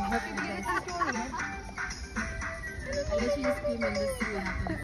hope for the best. I literally scream and this is what happens.